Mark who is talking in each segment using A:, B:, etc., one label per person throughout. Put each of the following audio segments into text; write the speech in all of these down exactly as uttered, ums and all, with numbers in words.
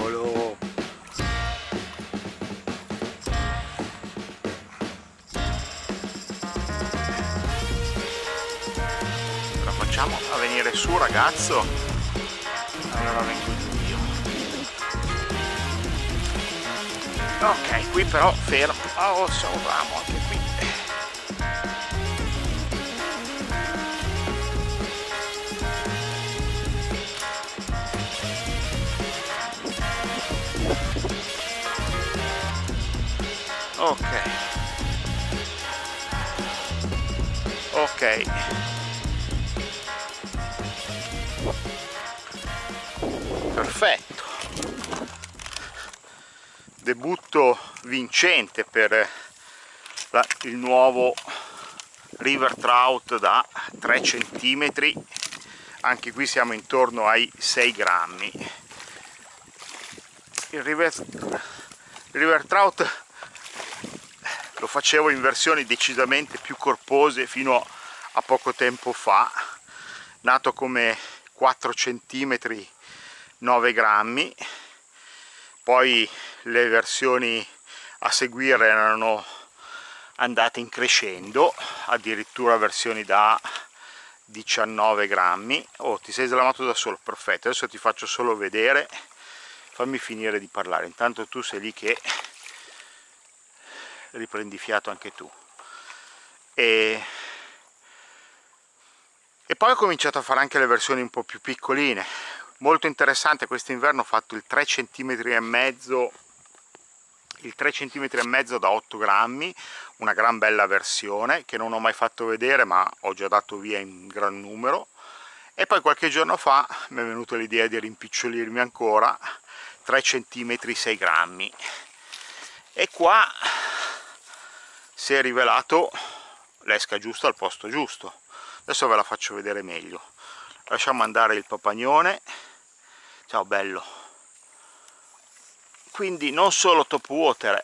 A: Eccolo. La facciamo a venire su, ragazzo. Allora vengo giù io. Ok, qui però fermo. Oh, salviamo anche qui. Ok. Ok. Perfetto. Debutto vincente per la, il nuovo River Trout da tre centimetri. Anche qui siamo intorno ai sei grammi. Il River, il River Trout lo facevo in versioni decisamente più corpose fino a poco tempo fa, nato come quattro centimetri, nove grammi, poi le versioni a seguire erano andate in crescendo, addirittura versioni da diciannove grammi. Oh, ti sei slamato da solo, perfetto, adesso ti faccio solo vedere, fammi finire di parlare, intanto tu sei lì che riprendi fiato anche tu. E, e poi ho cominciato a fare anche le versioni un po' più piccoline. Molto interessante, quest'inverno ho fatto il tre centimetri e mezzo, il tre centimetri e mezzo da otto grammi, una gran bella versione che non ho mai fatto vedere ma ho già dato via in gran numero. E poi qualche giorno fa mi è venuta l'idea di rimpicciolirmi ancora, tre centimetri sei grammi, e qua si è rivelato l'esca giusta al posto giusto. Adesso ve la faccio vedere meglio. Lasciamo andare il papagnone. Ciao bello. Quindi non solo top water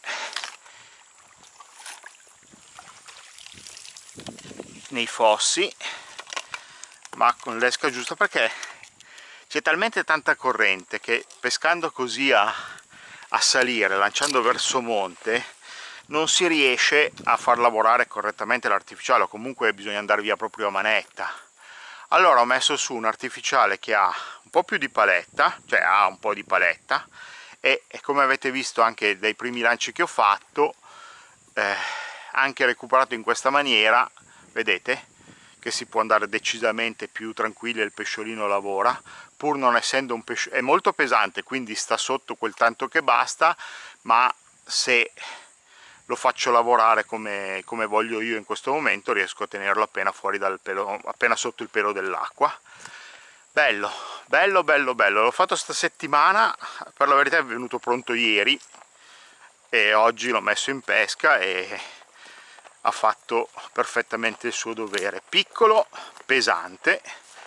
A: nei fossi, ma con l'esca giusta, perché c'è talmente tanta corrente che pescando così a, a salire, lanciando verso monte, non si riesce a far lavorare correttamente l'artificiale, o comunque bisogna andare via proprio a manetta. Allora ho messo su un artificiale che ha un po' più di paletta, cioè ha un po' di paletta, e, e come avete visto anche dai primi lanci che ho fatto, eh, anche recuperato in questa maniera, vedete che si può andare decisamente più tranquilli e il pesciolino lavora, pur non essendo un pesce, è molto pesante, quindi sta sotto quel tanto che basta, ma se lo faccio lavorare come, come voglio io in questo momento, riesco a tenerlo appena fuori dal pelo, appena sotto il pelo dell'acqua. Bello, bello, bello, bello. L'ho fatto sta settimana, per la verità è venuto pronto ieri e oggi l'ho messo in pesca e ha fatto perfettamente il suo dovere. Piccolo, pesante,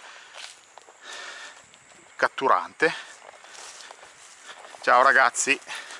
A: catturante. Ciao ragazzi.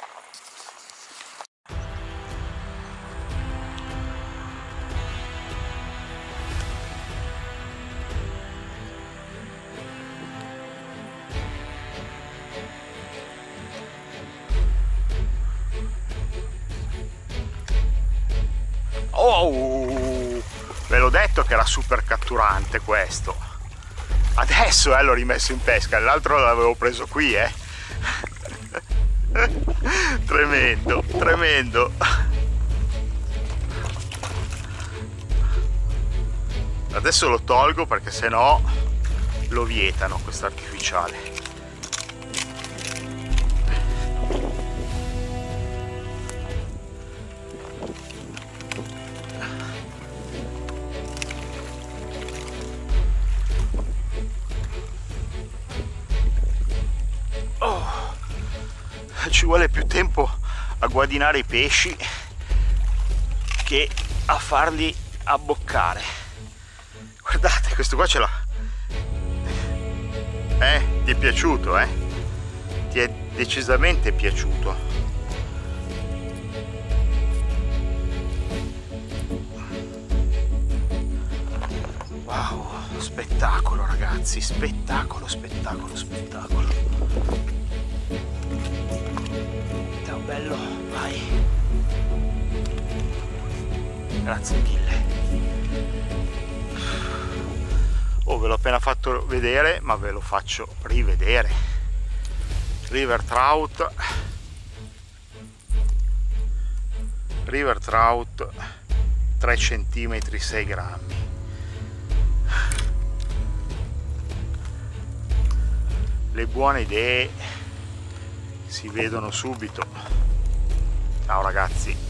A: Oh, ve l'ho detto che era super catturante questo. Adesso eh, l'ho rimesso in pesca, l'altro l'avevo preso qui, eh. Tremendo, tremendo. Adesso lo tolgo perché sennò lo vietano questo artificiale. Ci vuole più tempo a guadinare i pesci che a farli abboccare. Guardate, questo qua ce l'ha. Eh, ti è piaciuto, eh? Ti è decisamente piaciuto. Wow, spettacolo ragazzi, spettacolo, spettacolo, spettacolo. grazie mille. Oh, ve l'ho appena fatto vedere, ma ve lo faccio rivedere. River trout, river trout, tre centimetri, sei grammi. Le buone idee si vedono subito. Ciao ragazzi.